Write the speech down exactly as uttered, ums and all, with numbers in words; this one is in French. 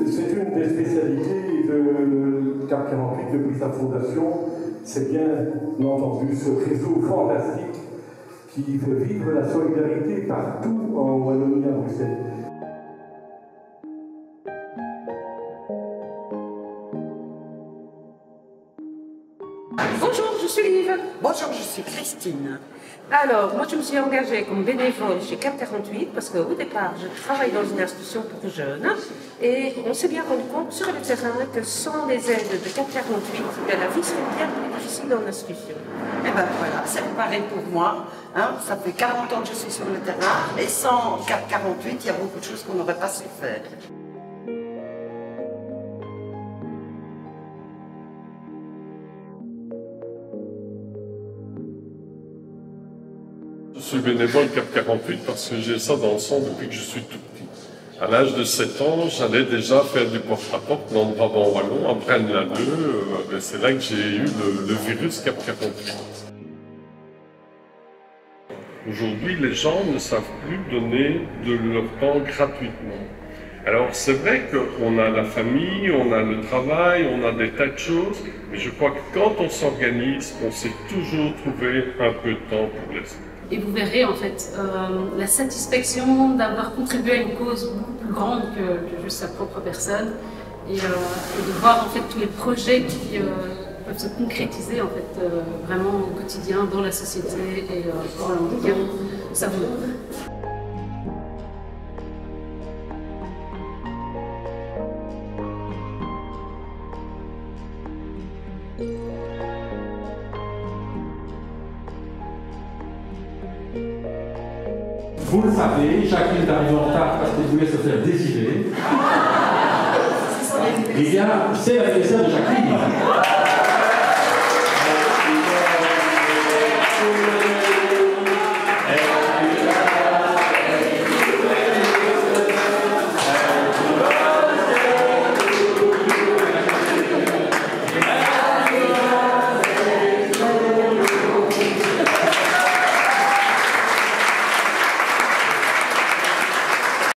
c'est une des spécialités de CAP quarante-huit depuis sa fondation. C'est bien entendu ce réseau fantastique qui fait vivre la solidarité partout en Wallonie à Bruxelles. Bonjour, je suis Liv. Bonjour, je suis Christine. Alors, moi je me suis engagée comme bénévole chez CAP quarante-huit parce qu'au départ, je travaille dans une institution pour jeunes et on s'est bien rendu compte sur le terrain que sans les aides de CAP quarante-huit, la vie serait bien plus difficile dans l'institution. Et ben voilà, c'est pareil pour moi. Hein, ça fait quarante ans que je suis sur le terrain et sans CAP quarante-huit, il y a beaucoup de choses qu'on n'aurait pas su faire. Je suis bénévole CAP quarante-huit parce que j'ai ça dans le sang depuis que je suis tout petit. À l'âge de sept ans, j'allais déjà faire du porte-à-porte dans le Brabant wallon, après N A deux, euh, c'est là que j'ai eu le, le virus CAP quarante-huit. Aujourd'hui, les gens ne savent plus donner de leur temps gratuitement. Alors c'est vrai qu'on a la famille, on a le travail, on a des tas de choses, mais je crois que quand on s'organise, on sait toujours trouver un peu de temps pour les autres. Et vous verrez en fait euh, la satisfaction d'avoir contribué à une cause beaucoup plus grande que, que juste sa propre personne et, euh, et de voir en fait tous les projets qui euh, peuvent se concrétiser en fait euh, vraiment au quotidien dans la société et euh, pour le handicap, ça vaut le coup. Vous le savez, Jacqueline est arrivée en retard parce qu'elle voulait se faire désirer. Eh bien, c'est l'anniversaire de Jacqueline.